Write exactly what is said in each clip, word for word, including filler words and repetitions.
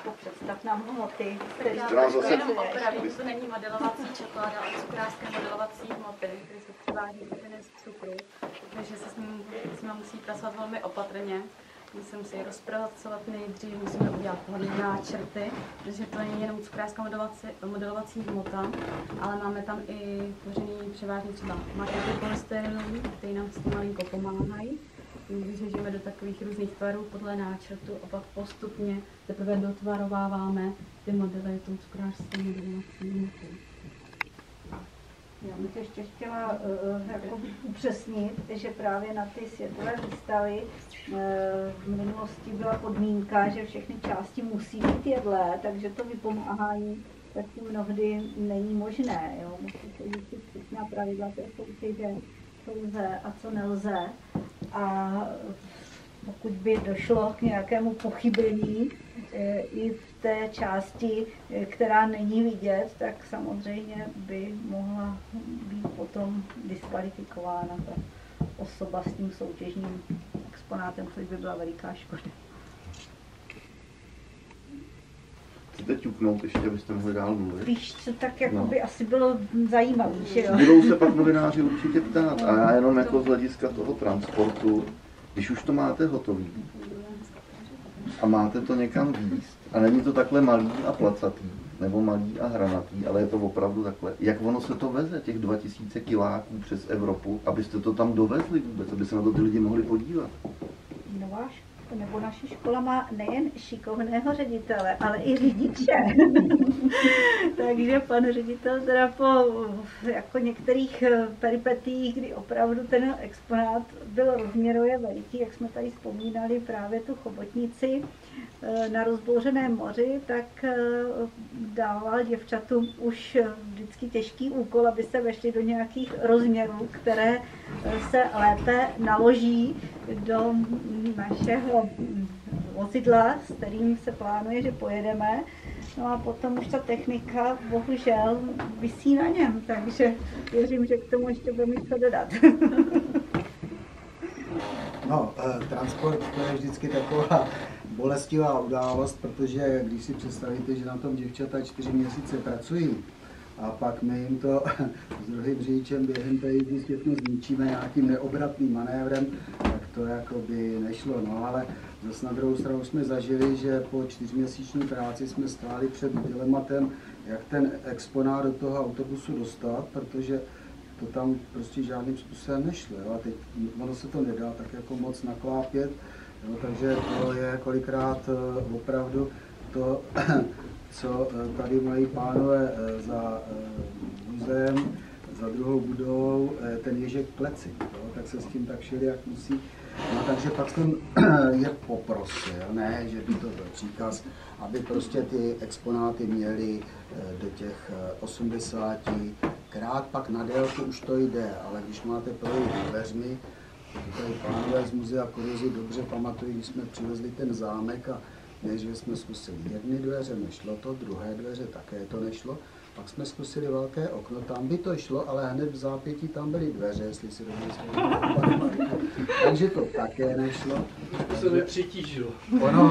jako představ nám hmoty, které jsou jenom opravy, to není modelovací čokoláda, ale cukrářské modelovací hmoty, které jsou převážně udělané z cukru, takže se s ním, s ním musí pracovat velmi opatrně. My se musí rozpracovat nejdřív, musíme udělat hodně náčrty, protože to není jenom cukrářská modelovací, modelovací hmota, ale máme tam i tvořený převážně třeba makety polystyrenový, které nám s tím malinko pomáhají. Vyřežíme do takových různých tvarů podle náčrtu a pak postupně teprve dotvarováváme ty modely tou cukrářskou modelovací hmotou. Já bych ještě chtěla uh, jako upřesnit, že právě na ty světové výstavy uh, v minulosti byla podmínka, že všechny části musí být jedlé, takže to vypomáhání taky mnohdy není možné. Jo? Musí se říct přesná pravidla, to jsou ty, že co lze a co nelze. A pokud by došlo k nějakému pochybení e, i v té části, e, která není vidět, tak samozřejmě by mohla být potom diskvalifikována ta osoba s tím soutěžním exponátem, což by byla veliká škoda. Chcete ťuknout ještě, abyste mohli dál mluvit? Víš, co tak jako no. by asi bylo zajímavé, že jo? Budou se pak novináři určitě ptát a já jenom jako z hlediska toho transportu, když už to máte hotový a máte to někam vízt a není to takhle malý a placatý, nebo malý a hranatý, ale je to opravdu takhle. Jak ono se to veze, těch dva tisíce kiláků přes Evropu, abyste to tam dovezli vůbec, aby se na to ty lidi mohli podívat? No váš, nebo naše škola má nejen šikovného ředitele, ale i řidiče. Takže pan ředitel teda po jako některých peripetiích, kdy opravdu ten exponát byl rozměrově veliký, jak jsme tady vzpomínali právě tu chobotnici na rozbouřeném moři, tak dával děvčatům už vždycky těžký úkol, aby se vešli do nějakých rozměrů, které se lépe naloží do našeho vozidla, s kterým se plánuje, že pojedeme. No a potom už ta technika bohužel visí na něm, takže věřím, že k tomu ještě bude mít co dodat. No, eh, transport to je vždycky taková bolestivá událost, protože když si představíte, že na tom děvčata čtyři měsíce pracují a pak my jim to s druhým řidičem během té jízdy všechno zničíme nějakým neobratným manévrem, tak to jako by nešlo. No ale zase na druhou stranu jsme zažili, že po čtyřměsíční práci jsme stáli před dilematem, jak ten exponát do toho autobusu dostat, protože to tam prostě žádným způsobem nešlo. Jo? A teď ono se to nedá tak jako moc naklápět, jo? Takže to je kolikrát opravdu to, co tady mají pánové za muzeem, za druhou budovou, ten ježek kleci, jo? Tak se s tím tak šili, jak musí. No, takže pak jsem je poprosil, ne, že by to byl příkaz, aby prostě ty exponáty měly do těch osmdesáti krát, pak na délku už to jde, ale když máte projít dveřmi, tady pánové z muzea Koruzy dobře pamatují, když jsme přivezli ten zámek a než jsme zkusili jedny dveře, nešlo to, druhé dveře také to nešlo, pak jsme zkusili velké okno, tam by to šlo, ale hned v zápětí tam byly dveře, jestli si dobře vzpomínám. Takže to také nešlo. To se nepřitížilo. Ono,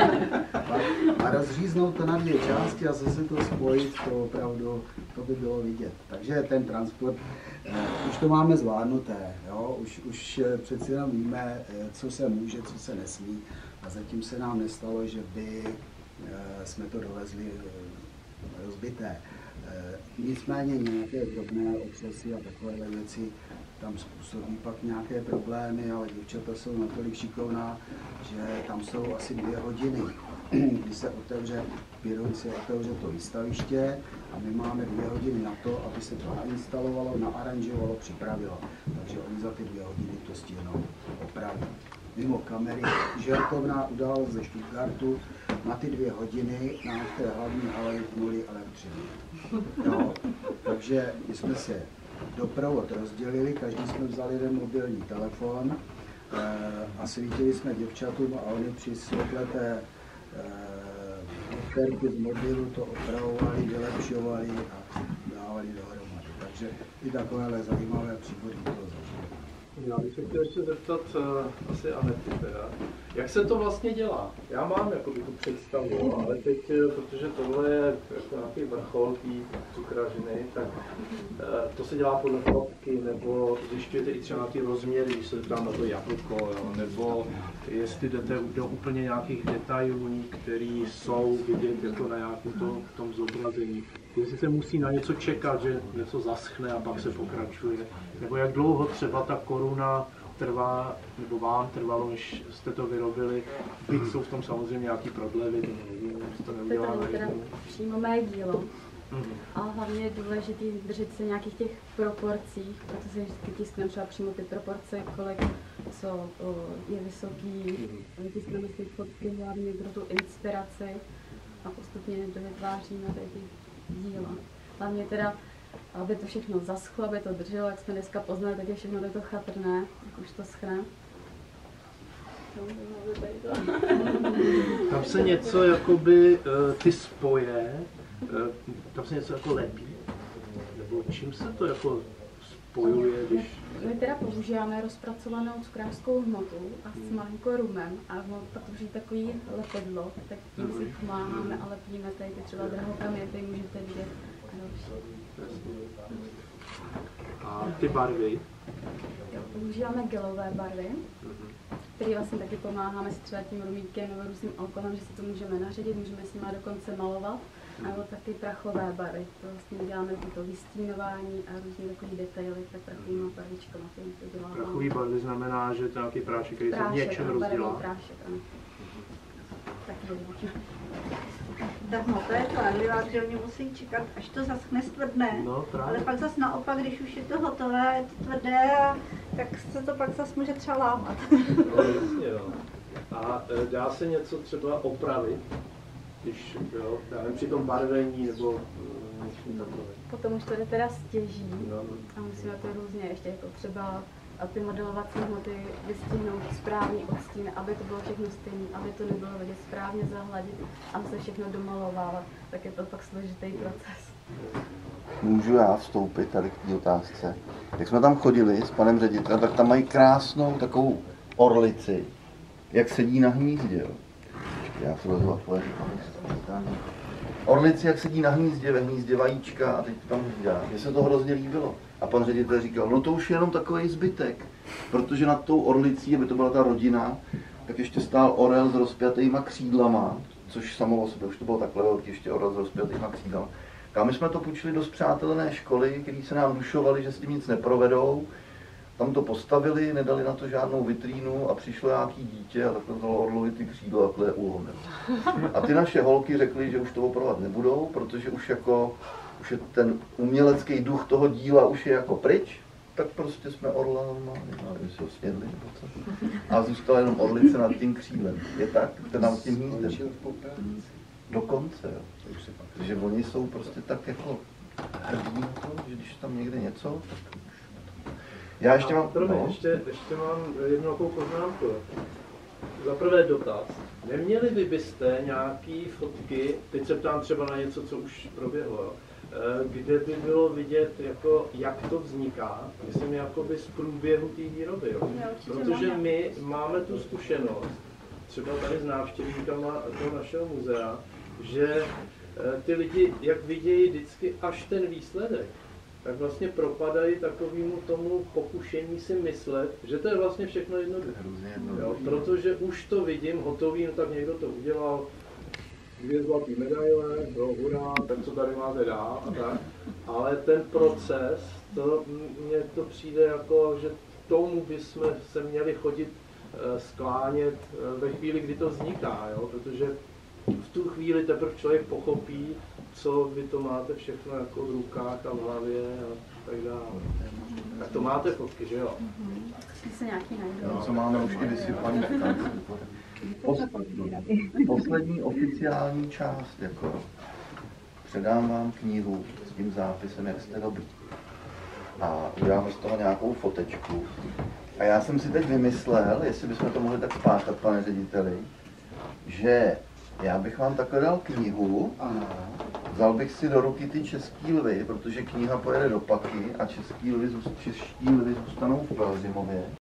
a rozříznout to na dvě části a zase to spojit, to opravdu, to by bylo vidět. Takže ten transport, eh, už to máme zvládnuté, jo? Už, už přeci jenom víme, co se může, co se nesmí. A zatím se nám nestalo, že by eh, jsme to dovezli eh, rozbité. Nicméně nějaké drobné otřesy a takovéhle věci tam způsobí pak nějaké problémy, ale děvčata jsou natolik šikovná, že tam jsou asi dvě hodiny, kdy se otevře, pět se otevře to výstaviště a my máme dvě hodiny na to, aby se to nainstalovalo, naaranžovalo, připravilo. Takže oni za ty dvě hodiny to stihnou opravit. Mimo kamery, žertovná událost ze Stuttgartu, na ty dvě hodiny nám v té hlavní hale vypnuli elektřinu. No, takže my jsme se doprovod rozdělili, každý jsme vzali jeden mobilní telefon e, a svítili jsme děvčatům a oni při světle té e, z mobilu to opravovali, vylepšovali a dávali dohromady. Takže i takovéhle zajímavé příhody to zažili. Já bych se chtěl ještě zeptat uh, asi Anety teda. Jak se to vlastně dělá? Já mám jakoby tu představu, ale teď, protože tohle je jako nějaký vrchol té cukrařiny, tak to se dělá podle fotky, nebo zjišťujete i třeba ty rozměry, když se tam na to jablko, jo? Nebo jestli jdete do úplně nějakých detailů, které jsou vidět jako na nějakém tom, tom zobrazení. Jestli se musí na něco čekat, že něco zaschne a pak se pokračuje, nebo jak dlouho třeba ta koruna trvá, nebo vám trvalo, než jste to vyrobili, byť jsou v tom samozřejmě nějaký prodlevy, to nevím, jestli to neudělá To je teda přímo mé dílo. Mm. A hlavně je důležité držet se nějakých těch proporcích, protože vždycky tiskneme třeba přímo ty proporce, kolik co o, je vysoký, tiskneme si fotky hlavně pro tu inspiraci a postupně dovytváříme tady ty díla. Hlavně teda, aby to všechno zaschlo, aby to drželo, jak jsme dneska poznali, tak je všechno to chatrné, jak už to schne. Tam se něco jakoby, ty spoje, tam se něco jako lepí, nebo čím se to jako spojuje, když... My teda používáme rozpracovanou cukrářskou hmotu a s malinko rumem a pak tvoří takový lepidlo, tak tím si pomáháme a lepíme tady ty třeba drahokamety, můžete vidět a další. A ty barvy? Jo, používáme gelové barvy, které vlastně taky pomáháme si třeba tím rumíkem nebo různým alkoholem, že si to můžeme naředit, můžeme s nimi dokonce malovat. Nebo taky prachové barvy, to vlastně děláme to vystínování a různé takové detaily, tak prachovýma barvičkama to děláme. Prachový barvy znamená, že to je nějaký prášek, který se v něčem rozdělá. Prášek, ano. Taky dobrý. Tak no, to je kladlivá, že oni musí čekat, až to zaschne stvrdne. No, ale pak zase naopak, když už je to hotové, je to tvrdé, tak se to pak zase může třeba lámat. No, jasně, jo. A dá se něco třeba opravit? Když, jo, já nevím, při tom barvení nebo něčím takové. Potom už to jde teda stěží no. a musíme to různě ještě jako třeba ty modelovací hmoty vystihnout správný odstín, aby to bylo všechno stejné, aby to nebylo vidět, správně zahladit a se všechno domalovávat, tak je to pak složitý proces. Můžu já vstoupit tady k té otázce? Jak jsme tam chodili s panem ředitelem, tak tam mají krásnou takovou orlici, jak sedí na hnízdě. Jo. Já se rozhodl tvoje. Orlici, jak sedí na hnízdě, ve hnízdě vajíčka a teď tam hlídá. Mně se to hrozně líbilo. A pan ředitel říkal, no to už je jenom takový zbytek, protože nad tou orlicí, aby to byla ta rodina, tak ještě stál orel s rozpjatýma křídlama, což samo o sobě už to bylo takhle velký, ještě orel s rozpjatýma křídlama. A my jsme to půjčili do spřátelené školy, který se nám dušovali, že s tím nic neprovedou. Tam to postavili, nedali na to žádnou vitrínu a přišlo nějaký dítě a takhle vzalo orlovi ty křídla a takhle je ulomil. A ty naše holky řekly, že už to opravovat nebudou, protože už jako už je ten umělecký duch toho díla už je jako pryč, tak prostě jsme orla normálně, nevím, si ho snědli nebo co. A zůstala jenom orlice nad tím křídlem. Je tak? Ten nad tím hnízdem. Dokonce, jo. Takže oni jsou prostě tak jako hrdí na to, že když tam někde něco, tak... Já ještě mám... Promiň, no. ještě, ještě mám jednu takovou poznámku. Za prvé dotaz. Neměli vy byste nějaký fotky, teď se ptám třeba na něco, co už proběhlo, kde by bylo vidět, jako, jak to vzniká, myslím, jakoby z průběhu té výroby. Jo? Protože my máme tu zkušenost, třeba tady s návštěvníkama toho našeho muzea, že ty lidi, jak vidějí vždycky až ten výsledek, tak vlastně propadají takovému tomu pokušení si myslet, že to je vlastně všechno jednoduché. Jo, protože už to vidím hotový, no tak někdo to udělal, dvě zlatý medaile, no hurá, tak co tady máte dál a tak. Ale ten proces, to, mně to přijde jako, že tomu bychom se měli chodit sklánět ve chvíli, kdy to vzniká, jo? Protože v tu chvíli teprve člověk pochopí, co vy to máte všechno jako v rukách a v hlavě a tak dále. Tak to máte fotky, že jo? Se nějaký najdou. Co máme už i vysypaný. Poslední oficiální část, jako předám vám knihu s tím zápisem, jak jste dobrý. A uděláme z toho nějakou fotečku. A já jsem si teď vymyslel, jestli bychom to mohli tak spáchat, pane řediteli, že já bych vám takhle dal knihu, vzal bych si do ruky ty český lvy, protože kniha pojede do Paky a český lvy, čeští lvy zůstanou v Pelzimově.